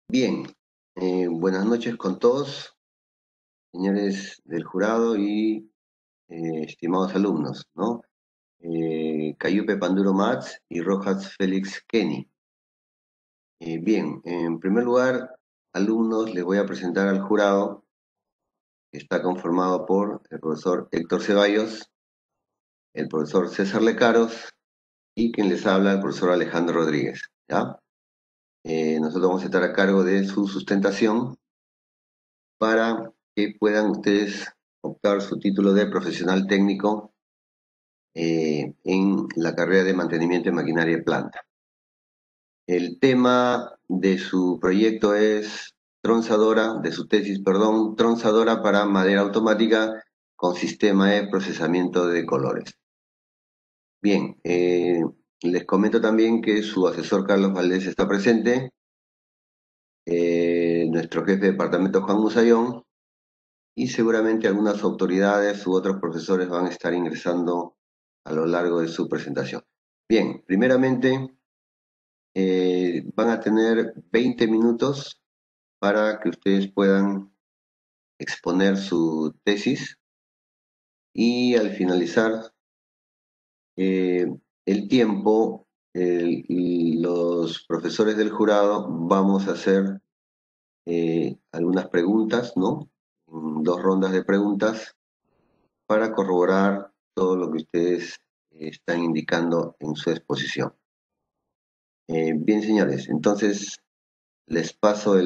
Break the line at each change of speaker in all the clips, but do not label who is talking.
Bien, buenas noches con todos, señores del jurado y estimados alumnos, ¿no? Cayupe Panduro Mats y Rojas Félix Kenny. Bien, en primer lugar, alumnos, les voy a presentar al jurado, que está conformado por el profesor Héctor Ceballos, el profesor César Lecaros y quien les habla, el profesor Alejandro Rodríguez, ¿ya? Nosotros vamos a estar a cargo de su sustentación para que puedan ustedes optar su título de profesional técnico en la carrera de mantenimiento de maquinaria de planta. El tema de su proyecto es de su tesis, perdón, tronzadora para madera automática con sistema de procesamiento de colores. Bien, les comento también que su asesor Carlos Valdés está presente, nuestro jefe de departamento Juan Musayón, y seguramente algunas autoridades u otros profesores van a estar ingresando a lo largo de su presentación. Bien, primeramente van a tener 20 minutos para que ustedes puedan exponer su tesis y al finalizar eh, el tiempo, los profesores del jurado vamos a hacer algunas preguntas, ¿no? Dos rondas de preguntas para corroborar todo lo que ustedes están indicando en su exposición. Bien, señores, entonces les paso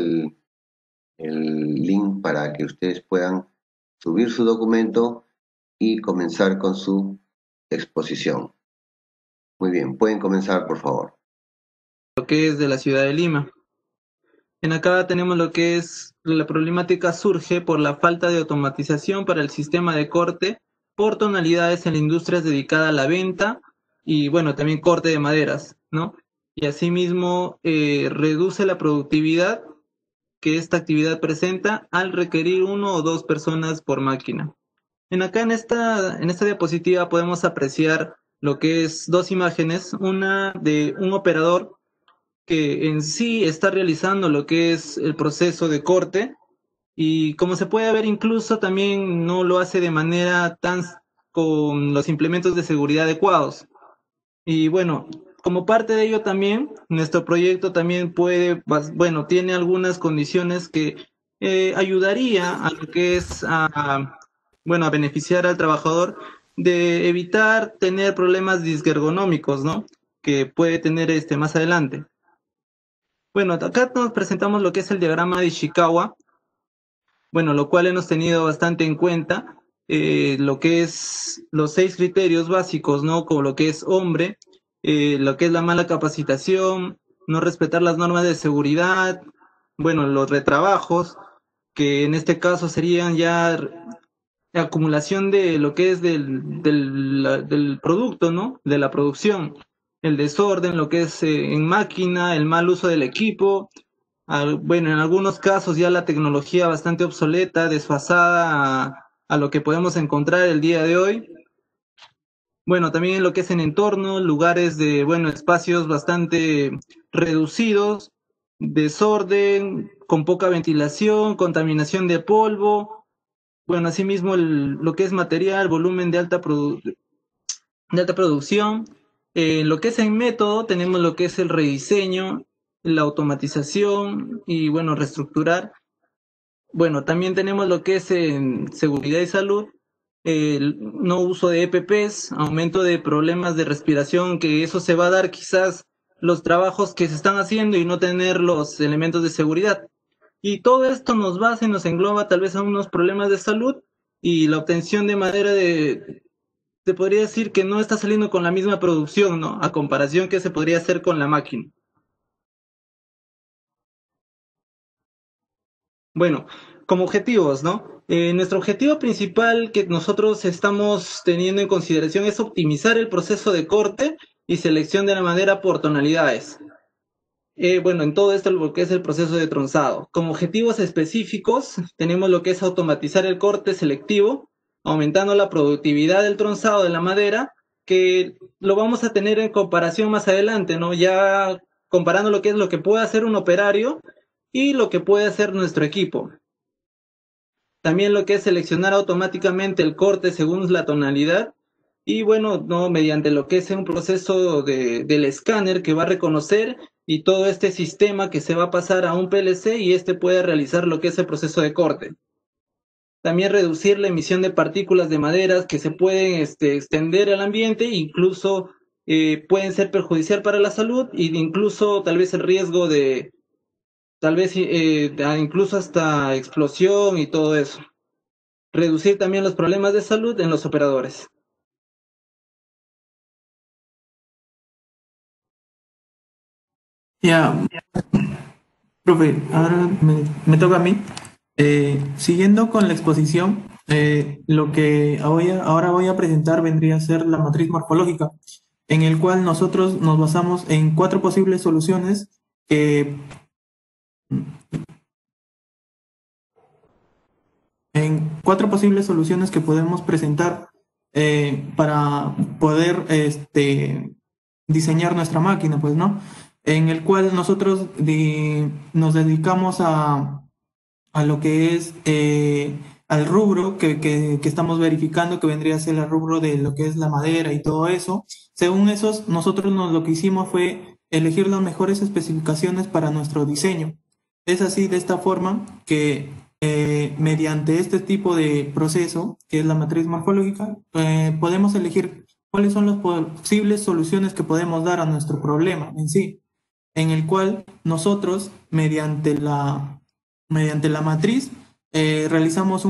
el link para que ustedes puedan subir su documento y comenzar con su exposición. Muy bien, pueden comenzar, por favor.
Lo que es de la ciudad de Lima. En acá tenemos lo que es la problemática surge por la falta de automatización para el sistema de corte por tonalidades en la industria dedicada a la venta y bueno, también corte de maderas, ¿no? Y asimismo reduce la productividad que esta actividad presenta al requerir uno o dos personas por máquina. En esta diapositiva podemos apreciar lo que es dos imágenes, una de un operador que en sí está realizando lo que es el proceso de corte y como se puede ver incluso también no lo hace de manera tan con los implementos de seguridad adecuados. Y bueno, como parte de ello también, nuestro proyecto también bueno, tiene algunas condiciones que ayudaría a lo que es bueno, a beneficiar al trabajador de evitar tener problemas disgergonómicos, ¿no? Que puede tener más adelante. Bueno, acá nos presentamos lo que es el diagrama de Ishikawa, bueno, lo cual hemos tenido bastante en cuenta, lo que es los 6 criterios básicos, ¿no? Como lo que es hombre, lo que es la mala capacitación, no respetar las normas de seguridad, bueno, los retrabajos, que en este caso serían ya acumulación de lo que es del producto, ¿no? De la producción, el desorden, lo que es en máquina, el mal uso del equipo, bueno, en algunos casos ya la tecnología bastante obsoleta, desfasada a lo que podemos encontrar el día de hoy. Bueno, también en lo que es en entorno, lugares de, bueno, espacios bastante reducidos, desorden, con poca ventilación, contaminación de polvo, bueno, asimismo lo que es material, volumen de alta producción. Lo que es en método, tenemos lo que es el rediseño, la automatización y, bueno, reestructurar. Bueno, también tenemos lo que es en seguridad y salud, el no uso de EPPs, aumento de problemas de respiración, que eso se va a dar quizás los trabajos que se están haciendo y no tener los elementos de seguridad. Y todo esto nos basa y nos engloba tal vez a unos problemas de salud y la obtención de madera se podría decir que no está saliendo con la misma producción, ¿no? A comparación que se podría hacer con la máquina. Bueno, como objetivos, ¿no? Nuestro objetivo principal que nosotros estamos teniendo en consideración es optimizar el proceso de corte y selección de la madera por tonalidades. Bueno, en todo esto lo que es el proceso de tronzado. Como objetivos específicos, tenemos lo que es automatizar el corte selectivo, aumentando la productividad del tronzado de la madera, que lo vamos a tener en comparación más adelante, ¿no? Ya comparando lo que es lo que puede hacer un operario y lo que puede hacer nuestro equipo. También lo que es seleccionar automáticamente el corte según la tonalidad y bueno, no mediante lo que es un proceso del escáner que va a reconocer y todo este sistema que se va a pasar a un PLC y este puede realizar lo que es el proceso de corte. También reducir la emisión de partículas de maderas que se pueden extender al ambiente, incluso pueden ser perjudicial para la salud e incluso tal vez el riesgo de, tal vez incluso hasta explosión y todo eso. Reducir también los problemas de salud en los operadores.
Ya, profe, ahora me toca a mí. Siguiendo con la exposición, lo que ahora voy a presentar vendría a ser la matriz morfológica, en el cual nosotros nos basamos en cuatro posibles soluciones que, podemos presentar para poder diseñar nuestra máquina, pues, ¿no? En el cual nosotros nos dedicamos a lo que es al rubro que estamos verificando, que vendría a ser el rubro de lo que es la madera y todo eso. Según esos, nosotros lo que hicimos fue elegir las mejores especificaciones para nuestro diseño. Es así, de esta forma, que mediante este tipo de proceso, que es la matriz morfológica, podemos elegir cuáles son las posibles soluciones que podemos dar a nuestro problema en sí, en el cual nosotros, mediante la matriz, realizamos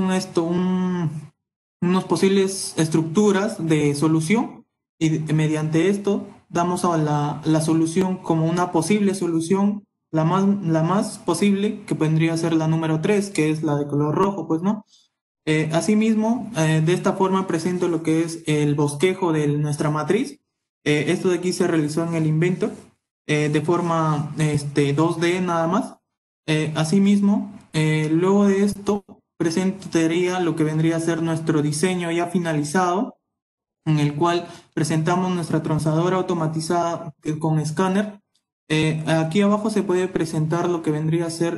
unos posibles estructuras de solución y mediante esto damos a la solución como una posible solución, la más posible, que vendría a ser la número 3, que es la de color rojo, pues, ¿no? Asimismo, de esta forma presento lo que es el bosquejo de nuestra matriz. Esto de aquí se realizó en el Inventor de forma 2D nada más. Asimismo, luego de esto presentaría lo que vendría a ser nuestro diseño ya finalizado, en el cual presentamos nuestra tronzadora automatizada con escáner. Aquí abajo se puede presentar lo que vendría a ser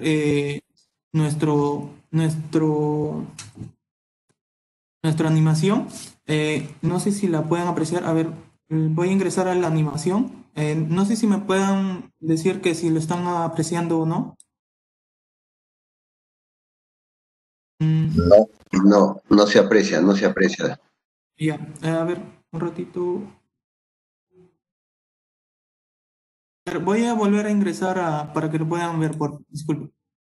nuestra animación. No sé si la pueden apreciar. A ver, voy a ingresar a la animación. No sé si me puedan decir que si lo están apreciando o no.
No, no se aprecia, no se aprecia.
Ya, a ver, un ratito. A ver, voy a volver a ingresar para que lo puedan ver, disculpe.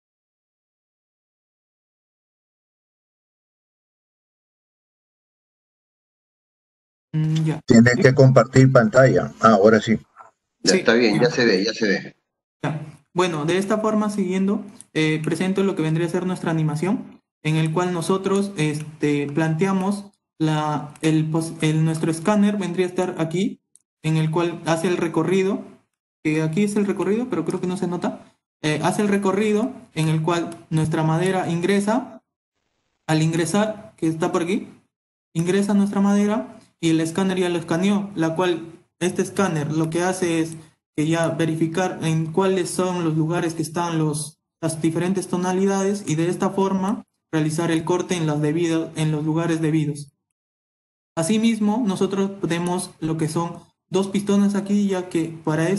Ya.
Tienes que compartir pantalla. Ah, ahora sí.
Ya
Sí,
está bien,
ya.
ya se ve, ya se ve.
Ya. Bueno, de esta forma, siguiendo, presento lo que vendría a ser nuestra animación, en el cual nosotros planteamos nuestro escáner vendría a estar aquí, en el cual hace el recorrido, que aquí es el recorrido, pero creo que no se nota. Hace el recorrido en el cual nuestra madera ingresa. Al ingresar, que está por aquí, ingresa nuestra madera y el escáner ya lo escaneó, la cual este escáner lo que hace es que ya verificar en cuáles son los lugares que están las diferentes tonalidades y de esta forma realizar el corte en los lugares debidos. Asimismo, nosotros tenemos lo que son dos pistones aquí, ya que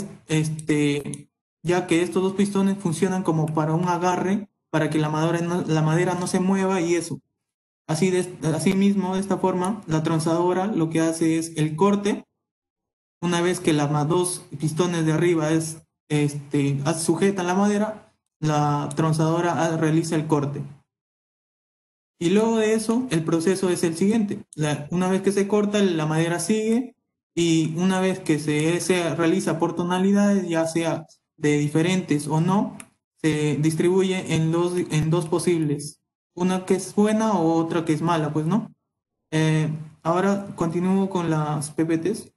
ya que estos dos pistones funcionan como para un agarre para que la madera no se mueva y eso. Asimismo, de esta forma, la tronzadora lo que hace es el corte. Una vez que las dos pistones de arriba sujetan la madera, la tronzadora realiza el corte. Y luego de eso, el proceso es el siguiente. Una vez que se corta, la madera sigue y una vez que se realiza por tonalidades, ya sea de diferentes o no, se distribuye en dos posibles. Una que es buena o otra que es mala, pues, ¿no? Ahora continúo con las PPTs.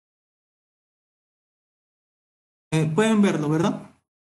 Pueden verlo, ¿verdad?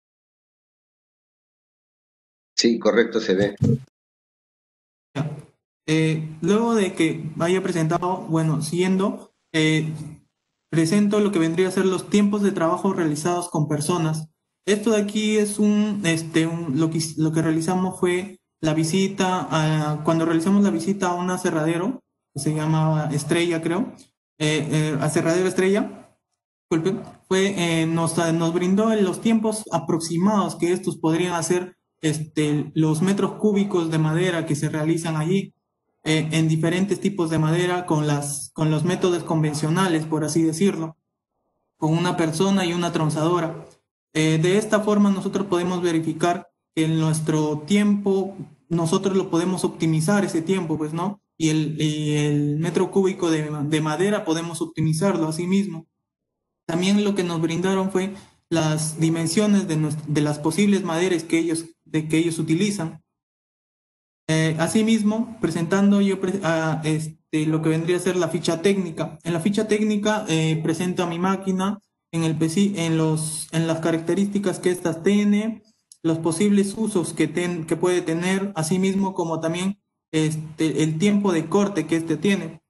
Sí, correcto, se ve.
Ya. Luego de que haya presentado, bueno, siguiendo, presento lo que vendría a ser los tiempos de trabajo realizados con personas. Esto de aquí es lo que realizamos fue la visita, cuando realizamos la visita a un aserradero, que se llama Estrella, creo, aserradero Estrella, disculpe, nos brindó en los tiempos aproximados que estos podrían hacer los metros cúbicos de madera que se realizan allí, en diferentes tipos de madera con los métodos convencionales, por así decirlo, con una persona y una tronzadora. De esta forma nosotros podemos verificar que en nuestro tiempo, nosotros lo podemos optimizar ese tiempo, pues, ¿no? Y el metro cúbico de madera podemos optimizarlo así mismo. También lo que nos brindaron fue las dimensiones de las posibles maderas que ellos utilizan. Asimismo, presentando lo que vendría a ser la ficha técnica. En la ficha técnica presento a mi máquina en las características que ésta tiene, los posibles usos que puede tener, asimismo como también el tiempo de corte que tiene,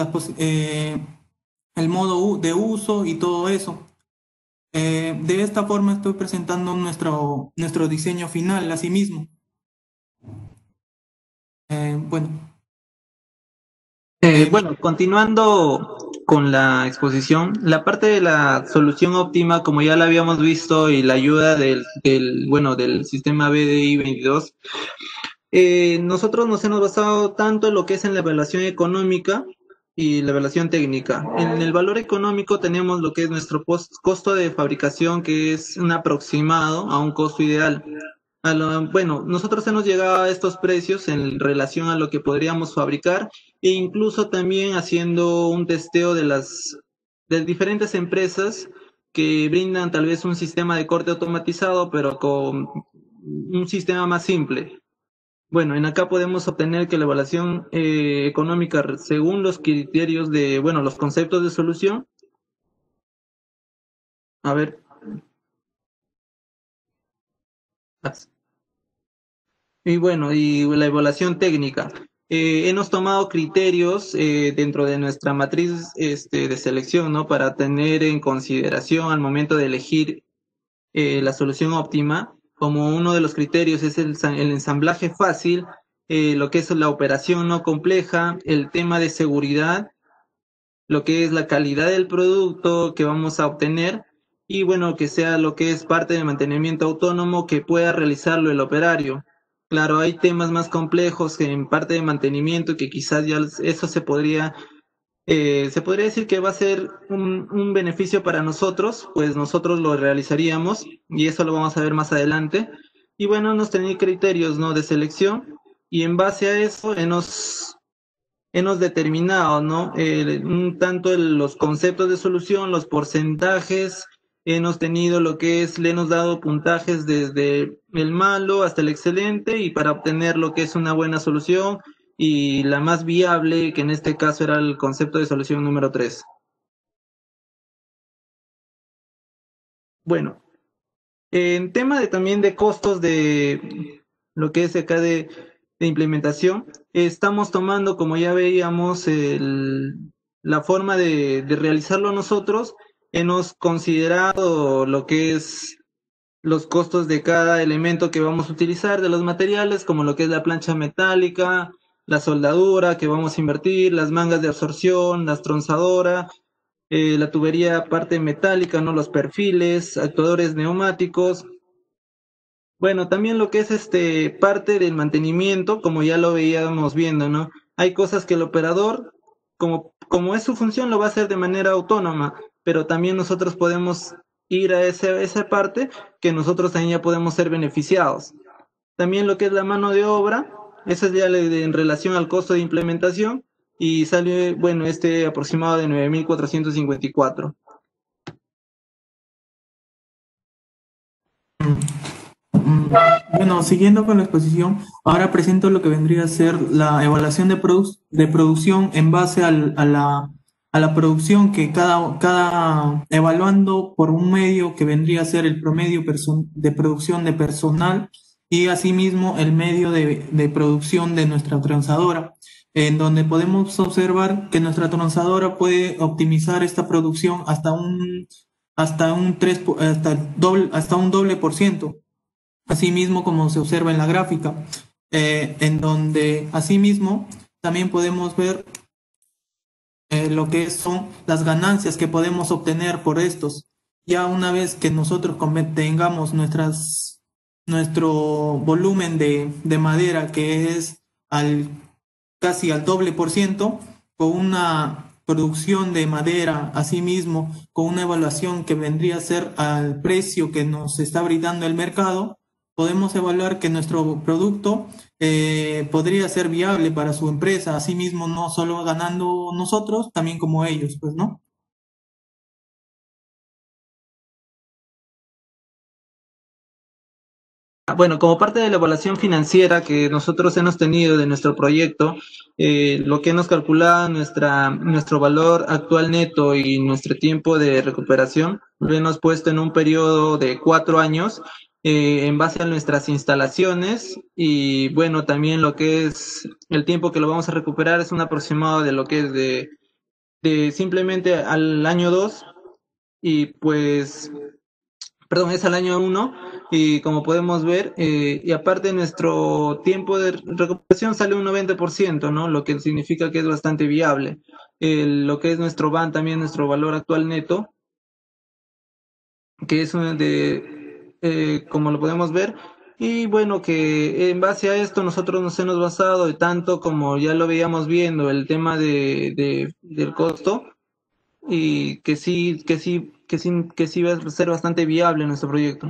el modo de uso y todo eso. De esta forma estoy presentando nuestro diseño final, asimismo. Bueno.
Bueno, continuando con la exposición, la parte de la solución óptima, como ya la habíamos visto, y la ayuda del sistema BDI 22, nosotros nos hemos basado tanto en lo que es en la evaluación económica y la evaluación técnica. En el valor económico tenemos lo que es nuestro costo de fabricación, que es un aproximado a un costo ideal. Bueno, nosotros hemos llegado a estos precios en relación a lo que podríamos fabricar e incluso también haciendo un testeo de diferentes empresas que brindan tal vez un sistema de corte automatizado, pero con un sistema más simple. Bueno, en acá podemos obtener que la evaluación económica, según los criterios los conceptos de solución. A ver. Y bueno, y la evaluación técnica. Hemos tomado criterios dentro de nuestra matriz de selección, ¿no? Para tener en consideración al momento de elegir la solución óptima. Como uno de los criterios es el ensamblaje fácil, lo que es la operación no compleja, el tema de seguridad, lo que es la calidad del producto que vamos a obtener y bueno, que sea lo que es parte de mantenimiento autónomo que pueda realizarlo el operario. Claro, hay temas más complejos que en parte de mantenimiento que quizás ya eso se podría decir que va a ser un beneficio para nosotros, pues nosotros lo realizaríamos y eso lo vamos a ver más adelante. Y bueno, nos tenía criterios, ¿no? De selección y en base a eso hemos determinado, ¿no? Los conceptos de solución, los porcentajes, hemos tenido lo que es, le hemos dado puntajes desde el malo hasta el excelente y para obtener lo que es una buena solución y la más viable, que en este caso era el concepto de solución número 3. Bueno, en tema también de costos de lo que es acá de implementación, estamos tomando, como ya veíamos, la forma de realizarlo nosotros. Hemos considerado lo que es los costos de cada elemento que vamos a utilizar de los materiales, como lo que es la plancha metálica, la soldadura que vamos a invertir, las mangas de absorción, la tronzadora, la tubería parte metálica, ¿no? Los perfiles, actuadores neumáticos. Bueno, también lo que es parte del mantenimiento, como ya lo veíamos viendo, ¿no? Hay cosas que el operador, como es su función, lo va a hacer de manera autónoma, pero también nosotros podemos ir a esa parte que nosotros también ya podemos ser beneficiados. También lo que es la mano de obra, eso es ya en relación al costo de implementación y sale, bueno, aproximado de 9.454.
Bueno, siguiendo con la exposición, ahora presento lo que vendría a ser la evaluación de producción en base a la producción que evaluando por un medio que vendría a ser el promedio de producción de personal y asimismo el medio de producción de nuestra tronzadora, en donde podemos observar que nuestra tronzadora puede optimizar esta producción hasta un hasta hasta un doble por ciento, asimismo como se observa en la gráfica, en donde asimismo también podemos ver lo que son las ganancias que podemos obtener por estos. Ya una vez que nosotros tengamos nuestro volumen de madera, que es casi al doble por ciento, con una producción de madera, asimismo, con una evaluación que vendría a ser al precio que nos está brindando el mercado, podemos evaluar que nuestro producto podría ser viable para su empresa, asimismo, no solo ganando nosotros, también como ellos, pues, ¿no?
Bueno, como parte de la evaluación financiera que nosotros hemos tenido de nuestro proyecto, lo que hemos calculado nuestro valor actual neto y nuestro tiempo de recuperación, lo hemos puesto en un periodo de 4 años en base a nuestras instalaciones y bueno, también lo que es el tiempo que lo vamos a recuperar es un aproximado de lo que es de simplemente al año 2 y pues perdón, es al año 1 y como podemos ver, y aparte nuestro tiempo de recuperación sale un 90%, ¿no? Lo que significa que es bastante viable. Lo que es nuestro BAN, también nuestro valor actual neto, que es como lo podemos ver, y bueno, que en base a esto nosotros nos hemos basado, y tanto como ya lo veíamos viendo, el tema del costo, y que sí va a ser bastante viable nuestro proyecto.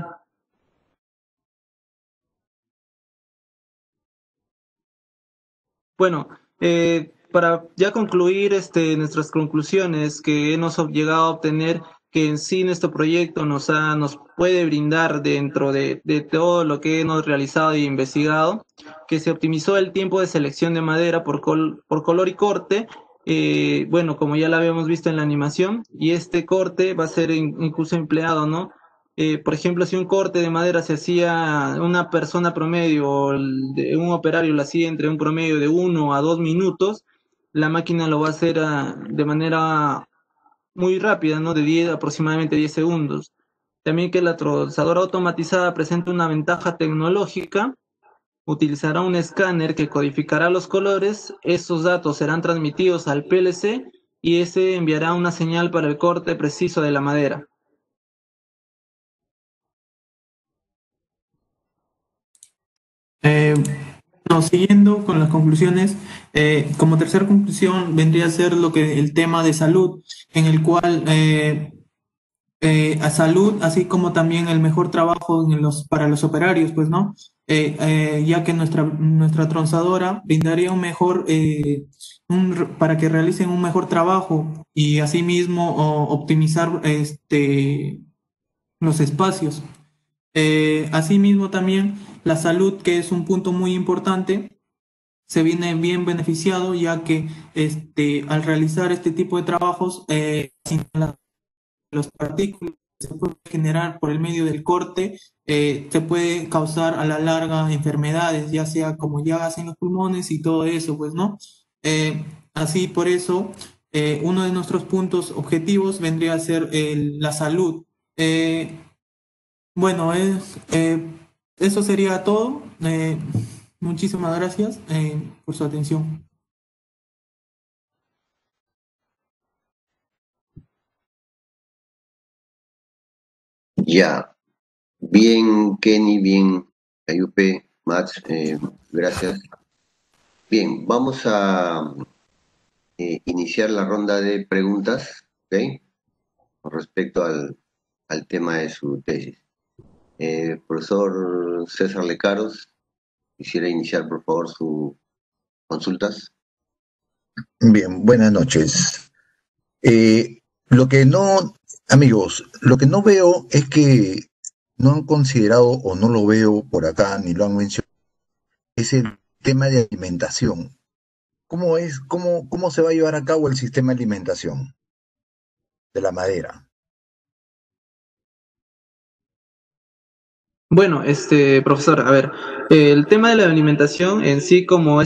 Bueno, para ya concluir nuestras conclusiones que hemos llegado a obtener, que en sí nuestro proyecto nos puede brindar dentro de todo lo que hemos realizado e investigado, que se optimizó el tiempo de selección de madera por color y corte, bueno, como ya lo habíamos visto en la animación, y este corte va a ser incluso empleado, ¿no? Por ejemplo, si un corte de madera se hacía una persona promedio o un operario lo hacía entre un promedio de 1 a 2 minutos, la máquina lo va a hacer de manera muy rápida, ¿no? De aproximadamente 10 segundos. También que la trozadora automatizada presenta una ventaja tecnológica, utilizará un escáner que codificará los colores, esos datos serán transmitidos al PLC y ese enviará una señal para el corte preciso de la madera.
Bueno, siguiendo con las conclusiones, como tercera conclusión vendría a ser el tema de salud, en el cual a salud, así como también el mejor trabajo para los operarios, pues, ¿no? Ya que nuestra tronzadora brindaría para que realicen un mejor trabajo y asimismo optimizar los espacios. Asimismo también la salud, que es un punto muy importante, se viene bien beneficiado, ya que al realizar este tipo de trabajos, los partículas que se pueden generar por el medio del corte, se puede causar a la larga enfermedades, ya sea como llagas en los pulmones y todo eso, pues, ¿no? Así por eso, uno de nuestros puntos objetivos vendría a ser la salud. Bueno, eso sería todo. Muchísimas gracias por su atención.
Ya, bien, Kenny, bien, Ayupe, Max, gracias. Bien, vamos a iniciar la ronda de preguntas, ¿ok? Con respecto al tema de su tesis. Profesor César Lecaros, quisiera iniciar, por favor, sus consultas.
Bien, buenas noches. Lo que no, amigos, lo que no veo es que no han considerado o no lo veo por acá ni lo han mencionado, es el tema de alimentación. ¿Cómo se va a llevar a cabo el sistema de alimentación de la madera?
Bueno, profesor, a ver, el tema de la alimentación en sí, como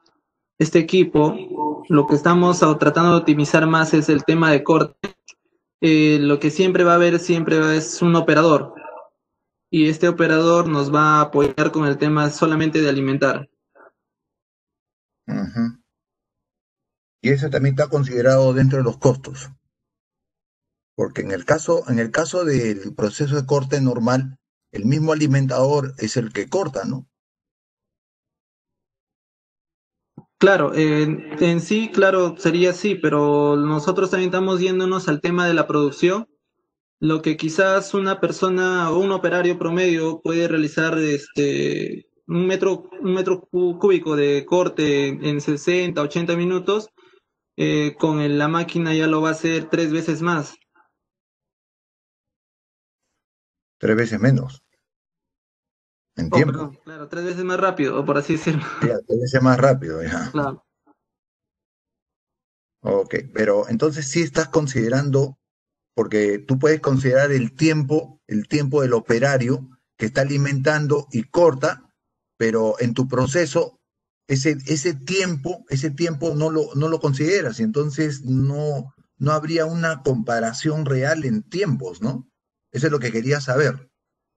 este equipo, lo que estamos tratando de optimizar más es el tema de corte. lo que siempre va a haber es un operador. Y este operador nos va a apoyar con el tema solamente de alimentar.
Ujú. Y eso también está considerado dentro de los costos, porque en el caso del proceso de corte normal, el mismo alimentador es el que corta, ¿no?
Claro, en sí, claro, sería así, pero nosotros también estamos yéndonos al tema de la producción, lo que quizás una persona o un operario promedio puede realizar un metro cúbico de corte en 60, 80 minutos, la máquina ya lo va a hacer 3 veces más.
3 veces menos en
Oh,
tiempo.
perdón, claro, 3 veces más rápido, o por así decirlo.
Ya, 3 veces más rápido, ya.
Claro.
Ok, pero entonces sí estás considerando, porque tú puedes considerar el tiempo del operario que está alimentando y corta, pero en tu proceso ese tiempo no lo consideras y entonces no habría una comparación real en tiempos, ¿no? Eso es lo que quería saber.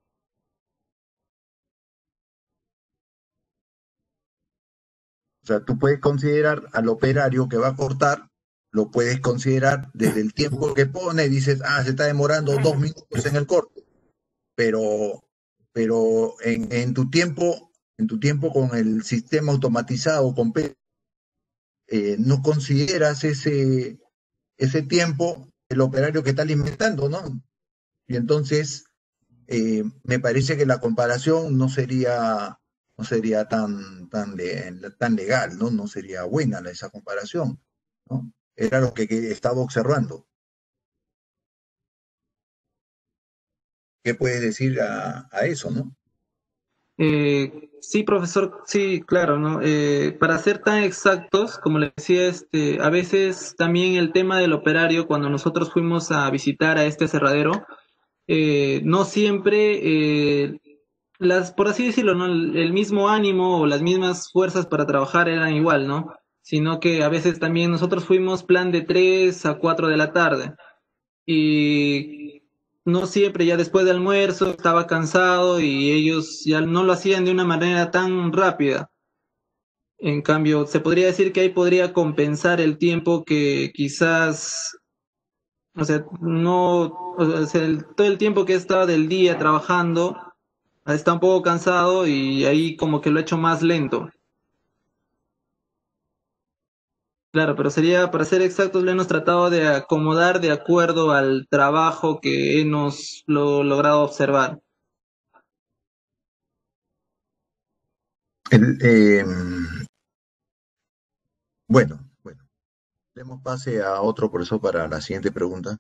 O sea, tú puedes considerar al operario que va a cortar, lo puedes considerar desde el tiempo que pone, dices, ah, se está demorando 2 minutos en el corte, pero, pero en tu tiempo con el sistema automatizado, no consideras ese tiempo el operario que está alimentando, ¿no? Y entonces me parece que la comparación no sería tan legal, ¿no? No sería buena esa comparación, ¿no? Era lo que estaba observando. ¿Qué puedes decir a eso, no?
Sí, profesor, sí, claro, ¿no? Para ser tan exactos, como le decía, a veces también el tema del operario, cuando nosotros fuimos a visitar a este aserradero, no siempre, por así decirlo, ¿no? El mismo ánimo o las mismas fuerzas para trabajar eran igual, ¿no? Sino que a veces también nosotros fuimos plan de 3 a 4 de la tarde y no siempre ya después del almuerzo estaba cansado y ellos ya no lo hacían de una manera tan rápida. En cambio, se podría decir que ahí podría compensar el tiempo que quizás, o sea, no, o sea, todo el tiempo que estaba del día trabajando, está un poco cansado y ahí como que lo he hecho más lento. Claro, pero sería, para ser exactos, lo hemos tratado de acomodar de acuerdo al trabajo que hemos logrado observar.
El, bueno, demos pase a otro profesor para la siguiente pregunta.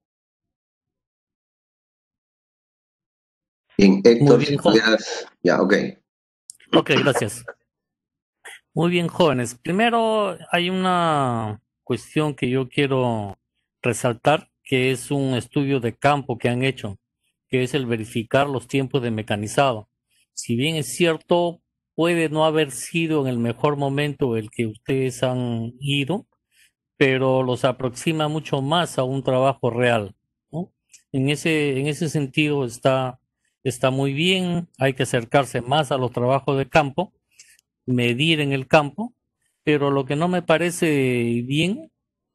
Bien,
Muy
Héctor,
bien,
si pudieras, ya, ok.
ok, gracias. Muy bien, jóvenes. Primero hay una cuestión que yo quiero resaltar, que es un estudio de campo que han hecho, que es el verificar los tiempos de mecanizado. Si bien es cierto, puede no haber sido en el mejor momento el que ustedes han ido, pero los aproxima mucho más a un trabajo real, ¿no? En ese sentido está muy bien, hay que acercarse más a los trabajos de campo, medir en el campo, pero lo que no me parece bien,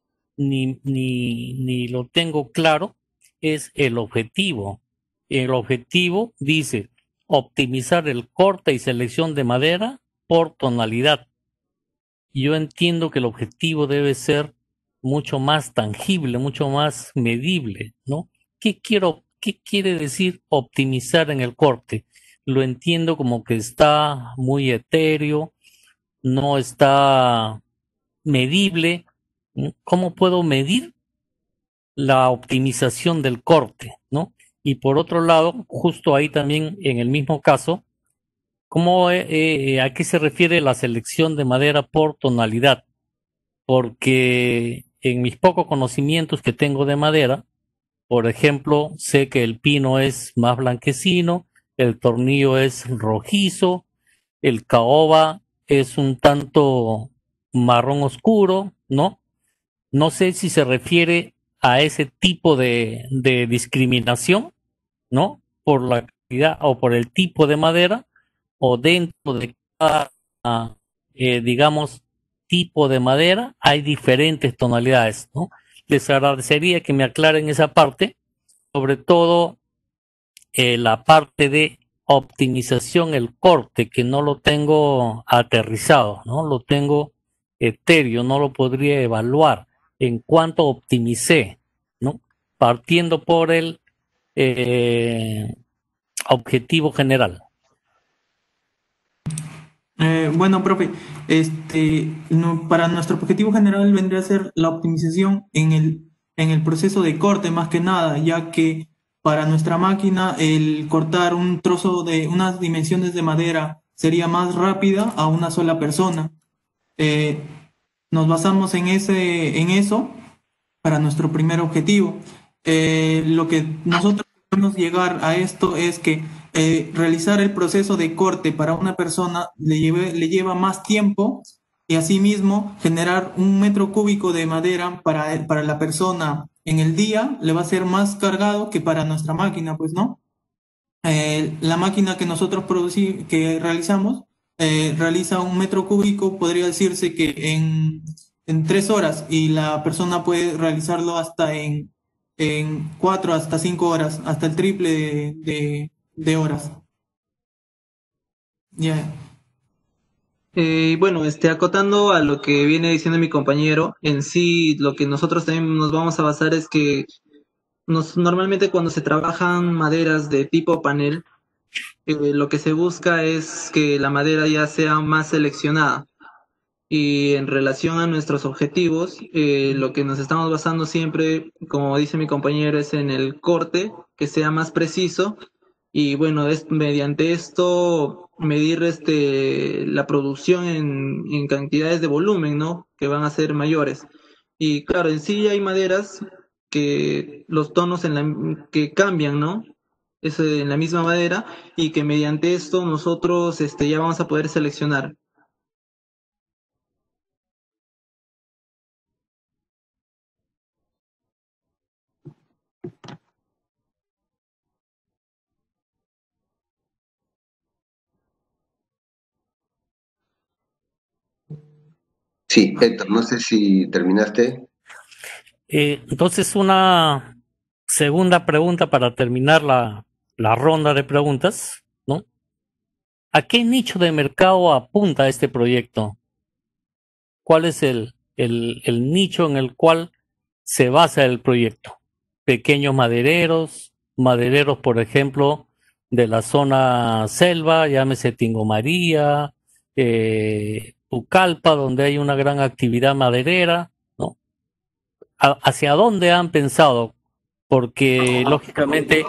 ni lo tengo claro, es el objetivo. El objetivo dice optimizar el corte y selección de madera por tonalidad. Yo entiendo que el objetivo debe ser mucho más tangible, mucho más medible, ¿no? ¿Qué quiere decir optimizar en el corte? Lo entiendo como que está muy etéreo, no está medible. ¿Cómo puedo medir la optimización del corte, ¿no? Y por otro lado, justo ahí también en el mismo caso, ¿a qué se refiere la selección de madera por tonalidad? Porque en mis pocos conocimientos que tengo de madera, por ejemplo, sé que el pino es más blanquecino, el tornillo es rojizo, el caoba es un tanto marrón oscuro, ¿no? No sé si se refiere a ese tipo de discriminación, ¿no? Por la calidad o por el tipo de madera, o dentro de cada, digamos, tipo de madera hay diferentes tonalidades, ¿no? Les agradecería que me aclaren esa parte, sobre todo la parte de optimización, el corte, que no lo tengo aterrizado, ¿no? Lo tengo etéreo, no lo podría evaluar en cuanto optimicé, ¿no? Partiendo por el objetivo general.
Bueno, profe, para nuestro objetivo general vendría a ser la optimización en el proceso de corte, más que nada, ya que para nuestra máquina el cortar un trozo de unas dimensiones de madera sería más rápida a una sola persona. Eh, Nos basamos en eso para nuestro primer objetivo. Lo que nosotros podemos llegar a esto es que realizar el proceso de corte para una persona le lleva más tiempo y asimismo generar un metro cúbico de madera para la persona en el día le va a ser más cargado que para nuestra máquina, pues, ¿no? La máquina que nosotros que realizamos realiza un metro cúbico, podría decirse que en 3 horas, y la persona puede realizarlo hasta en 4 hasta 5 horas, hasta el triple de horas. Ya.
Bueno, acotando a lo que viene diciendo mi compañero, en sí lo que nosotros también nos vamos a basar es que normalmente cuando se trabajan maderas de tipo panel, lo que se busca es que la madera ya sea más seleccionada. Y en relación a nuestros objetivos, lo que nos estamos basando siempre, como dice mi compañero, es en el corte, que sea más preciso. Y bueno, es mediante esto medir la producción en cantidades de volumen, ¿no? Que van a ser mayores. Y claro, en sí hay maderas que los tonos que cambian, ¿no? Es en la misma madera, y que mediante esto nosotros ya vamos a poder seleccionar.
Sí, Héctor, no sé si terminaste.
Entonces, una segunda pregunta para terminar la ronda de preguntas, ¿no? ¿A qué nicho de mercado apunta este proyecto? ¿Cuál es el nicho en el cual se basa el proyecto? Pequeños madereros, madereros, por ejemplo, de la zona selva, llámese Tingo María, Pucallpa, donde hay una gran actividad maderera, ¿no? ¿Hacia dónde han pensado? Porque lógicamente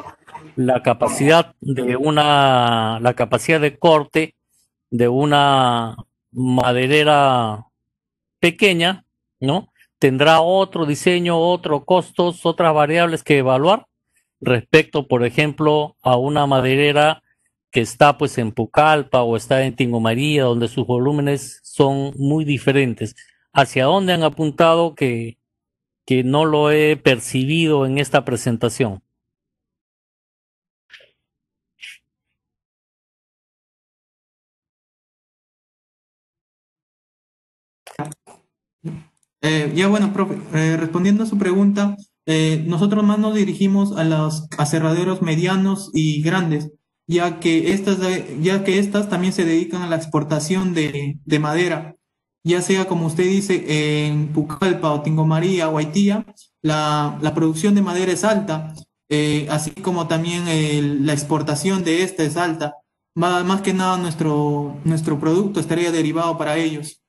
la capacidad de corte de una maderera pequeña, ¿no? Tendrá otro diseño, otros costos, otras variables que evaluar respecto, por ejemplo, a una maderera que está pues en Pucallpa o está en Tingo María, donde sus volúmenes son muy diferentes. ¿Hacia dónde han apuntado que no lo he percibido en esta presentación?
Ya bueno, profe, respondiendo a su pregunta, nosotros más nos dirigimos a los aserraderos medianos y grandes, ya que estas también se dedican a la exportación de madera, ya sea como usted dice, en Pucallpa o Tingo María o Haitía, la producción de madera es alta, así como también la exportación de esta es alta. Más que nada nuestro producto estaría derivado para ellos.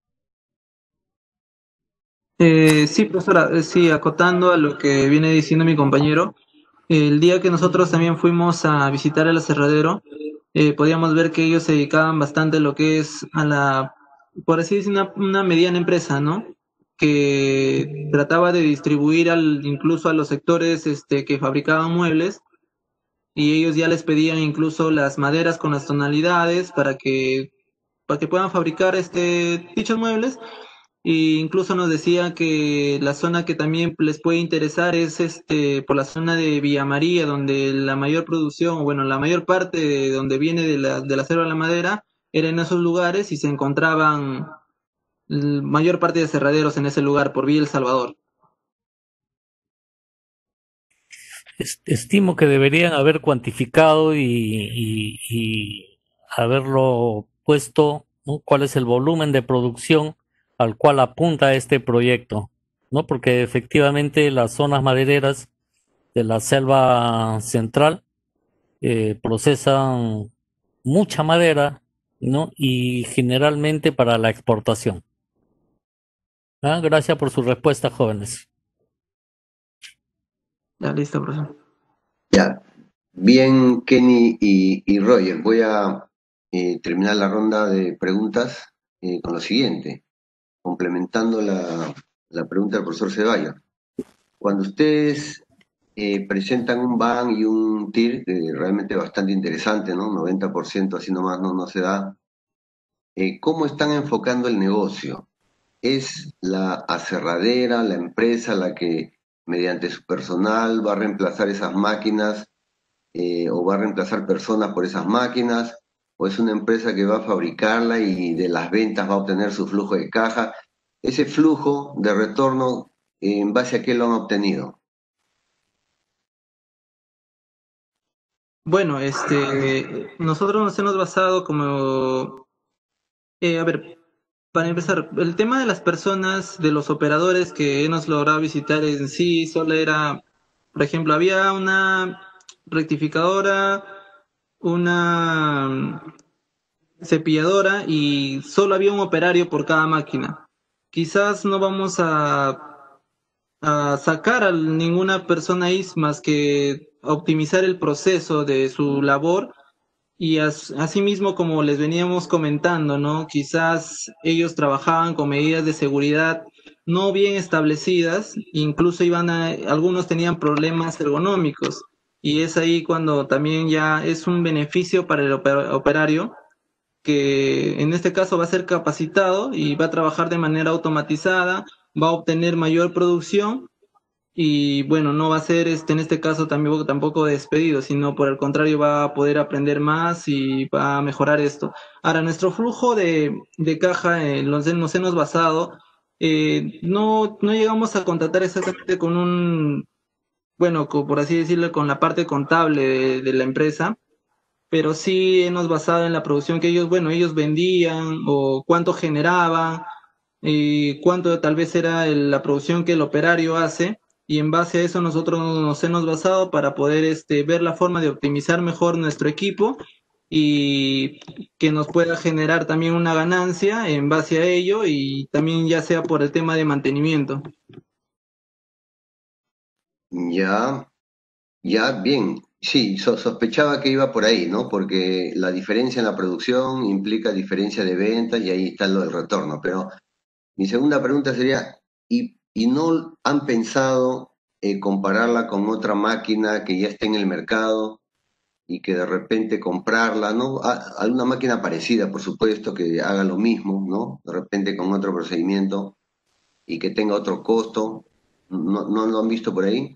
Sí, profesora, sí, acotando a lo que viene diciendo mi compañero, el día que nosotros también fuimos a visitar el aserradero, podíamos ver que ellos se dedicaban bastante a lo que es por así decir, una mediana empresa, ¿no? Que trataba de distribuir incluso a los sectores que fabricaban muebles, y ellos ya les pedían incluso las maderas con las tonalidades para que puedan fabricar dichos muebles. E incluso nos decía que la zona que también les puede interesar es por la zona de Villa María, donde la mayor producción, bueno, la mayor parte de donde viene de la selva de la madera era en esos lugares y se encontraban mayor parte de aserraderos en ese lugar por Villa El Salvador.
Estimo que deberían haber cuantificado y haberlo puesto, ¿no? ¿Cuál es el volumen de producción al cual apunta este proyecto? ¿No? Porque efectivamente las zonas madereras de la selva central procesan mucha madera, ¿no? Y generalmente para la exportación. ¿Ah? Gracias por su respuesta, jóvenes.
Ya, listo, profesor.
Ya, bien, Kenny y Roger, voy a terminar la ronda de preguntas con lo siguiente, complementando la pregunta del profesor Ceballos. Cuando ustedes presentan un BAN y un TIR realmente bastante interesante, ¿no? 90% así nomás no se da. ¿Cómo están enfocando el negocio? ¿Es la aserradera, la empresa, la que mediante su personal va a reemplazar esas máquinas o va a reemplazar personas por esas máquinas? ¿O es una empresa que va a fabricarla y de las ventas va a obtener su flujo de caja? Ese flujo de retorno, ¿en base a qué lo han obtenido?
Bueno, nosotros nos hemos basado como, a ver, para empezar, el tema de las personas, de los operadores que hemos logrado visitar en sí, solo era, por ejemplo, había una rectificadora, una cepilladora y solo había un operario por cada máquina. Quizás no vamos a sacar a ninguna persona ahí más que optimizar el proceso de su labor y asimismo, como les veníamos comentando, ¿no? Quizás ellos trabajaban con medidas de seguridad no bien establecidas, incluso algunos tenían problemas ergonómicos, y es ahí cuando también ya es un beneficio para el operario, que en este caso va a ser capacitado y va a trabajar de manera automatizada, va a obtener mayor producción y bueno, no va a ser en este caso tampoco despedido, sino por el contrario va a poder aprender más y va a mejorar esto. Ahora, nuestro flujo de caja nos hemos basado, no llegamos a contratar exactamente con bueno, por así decirlo, con la parte contable de la empresa, pero sí nos basado en la producción que ellos, bueno, ellos vendían o cuánto generaban y cuánto tal vez era la producción que el operario hace, y en base a eso nosotros nos hemos basado para poder ver la forma de optimizar mejor nuestro equipo y que nos pueda generar también una ganancia en base a ello y también ya sea por el tema de mantenimiento.
Ya, ya, bien. Sí, sospechaba que iba por ahí, ¿no? Porque la diferencia en la producción implica diferencia de ventas y ahí está lo del retorno. Pero mi segunda pregunta sería, ¿y no han pensado compararla con otra máquina que ya esté en el mercado y que de repente comprarla, ¿no? Alguna máquina parecida, por supuesto, que haga lo mismo, ¿no? De repente con otro procedimiento y que tenga otro costo. ¿No lo han visto por ahí?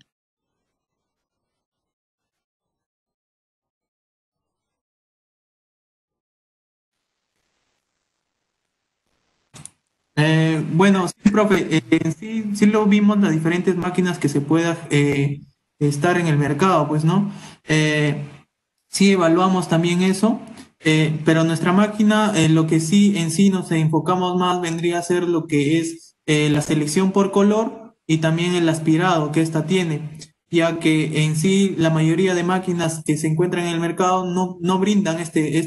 Bueno, sí, profe, sí lo vimos las diferentes máquinas que se pueda estar en el mercado, pues, ¿no? Sí evaluamos también eso, pero nuestra máquina, lo que sí en sí nos enfocamos más vendría a ser lo que es la selección por color y también el aspirado que esta tiene, ya que en sí la mayoría de máquinas que se encuentran en el mercado no brindan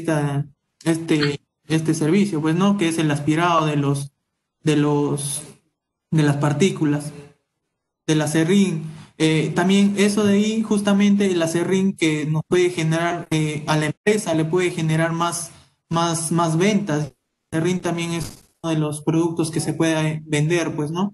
este servicio, pues, ¿no? Que es el aspirado de los, de las partículas, del acerrín. También eso de ahí, justamente el acerrín que nos puede generar, a la empresa le puede generar más ventas. El acerrín también es uno de los productos que se puede vender, pues, ¿no?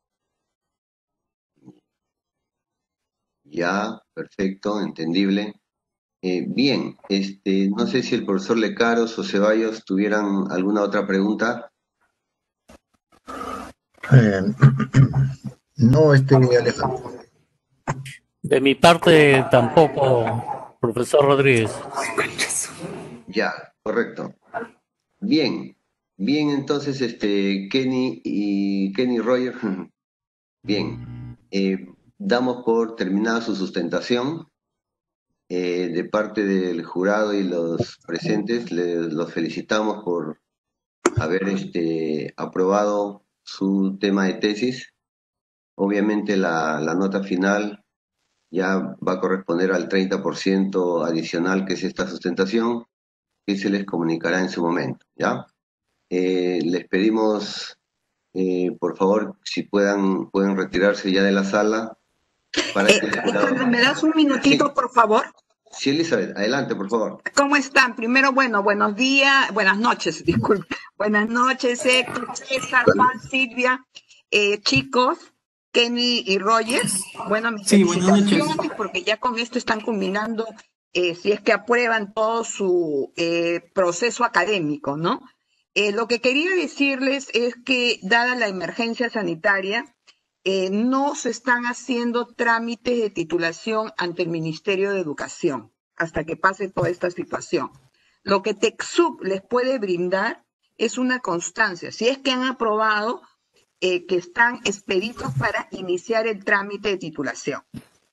Ya, perfecto, entendible. Bien, no sé si el profesor Lecaros o Ceballos tuvieran alguna otra pregunta.
Eh, no, Alejandro.
De mi parte tampoco, profesor Rodríguez.
Ya, correcto. Bien, bien, entonces, Kenny y Roger, bien, damos por terminada su sustentación. De parte del jurado y los presentes, los felicitamos por haber aprobado su tema de tesis. Obviamente la nota final ya va a corresponder al 30% adicional que es esta sustentación, que se les comunicará en su momento, ¿ya? Les pedimos, por favor, si pueden retirarse ya de la sala para que el jurado...
Alejandro, ¿me das un minutito,
Sí.
por favor?
Sí, Elizabeth, adelante, por favor.
¿Cómo están? Primero, bueno, buenos días, buenas noches, disculpe. Buenas noches, Héctor, César, Juan, Silvia, chicos, Kenny y Roger. Bueno, mis
Sí, buenas noches.
felicitaciones, porque ya con esto están culminando, si es que aprueban todo su proceso académico, ¿no? Lo que quería decirles es que, dada la emergencia sanitaria, no se están haciendo trámites de titulación ante el Ministerio de Educación hasta que pase toda esta situación. Lo que TECSUP les puede brindar es una constancia, si es que han aprobado que están expeditos para iniciar el trámite de titulación.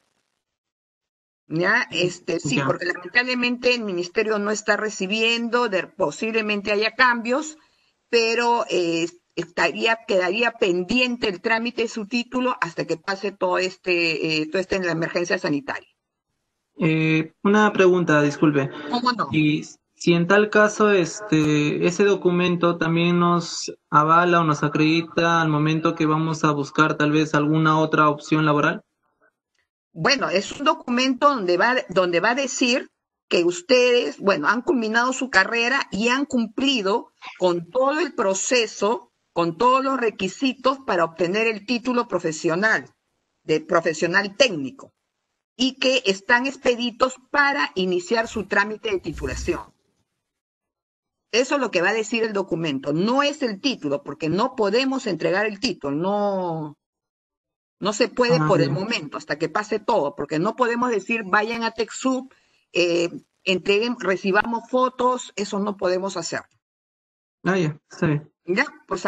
¿Ya? Sí,
Ya.
porque lamentablemente el ministerio no está recibiendo, posiblemente haya cambios, pero quedaría pendiente el trámite de su título hasta que pase todo en la emergencia sanitaria.
Una pregunta, disculpe.
¿Cómo no?
Y si en tal caso ese documento también nos avala o nos acredita al momento que vamos a buscar tal vez alguna otra opción laboral.
Bueno, es un documento donde va a decir que ustedes, bueno, han culminado su carrera y han cumplido con todo el proceso, con todos los requisitos para obtener el título profesional, de profesional técnico, y que están expeditos para iniciar su trámite de titulación. Eso es lo que va a decir el documento. No es el título, porque no podemos entregar el título, no se puede por el momento, hasta que pase todo, porque no podemos decir vayan a TECSUP, recibamos fotos, eso no podemos hacer.
Ya, está bien.
¿Ya?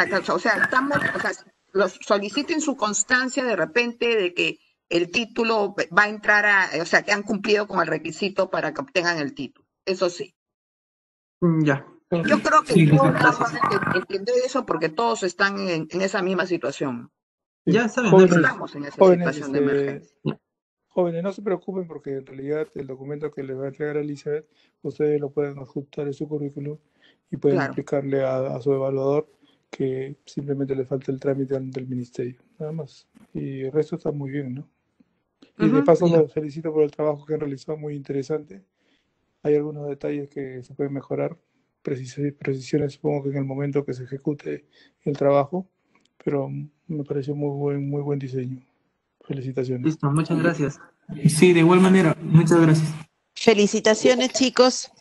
Soliciten su constancia de repente de que el título va a entrar que han cumplido con el requisito para que obtengan el título. Eso sí.
Ya.
Yo creo que
Sí,
todos
gracias.
van a entender eso porque todos están en esa misma situación.
Ya está bien.
Jóvenes,
Estamos en esa
jóvenes,
situación de emergencia.
jóvenes, no se preocupen porque en realidad el documento que les va a entregar a Elizabeth, ustedes lo pueden adjuntar en su currículum y pueden
Claro.
explicarle a su evaluador que simplemente le falta el trámite del ministerio, nada más. Y el resto está muy bien, ¿no? Y de paso los felicito por el trabajo que han realizado, muy interesante. Hay algunos detalles que se pueden mejorar, precisiones supongo que en el momento que se ejecute el trabajo, pero me pareció muy buen diseño. Felicitaciones.
Listo, muchas gracias.
Sí, de igual manera, muchas gracias.
Felicitaciones, chicos.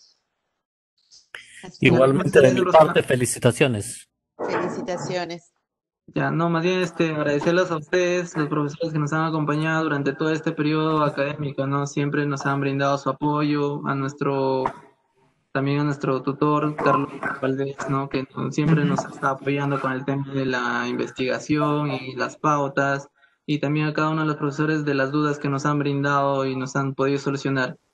Igualmente de mi parte, felicitaciones.
Felicitaciones.
Ya, no, más bien agradecerles a ustedes, los profesores que nos han acompañado durante todo este periodo académico, ¿no? Siempre nos han brindado su apoyo, también a nuestro tutor, Carlos Valdés, ¿no? Que siempre nos está apoyando con el tema de la investigación y las pautas, y también a cada uno de los profesores de las dudas que nos han brindado y nos han podido solucionar.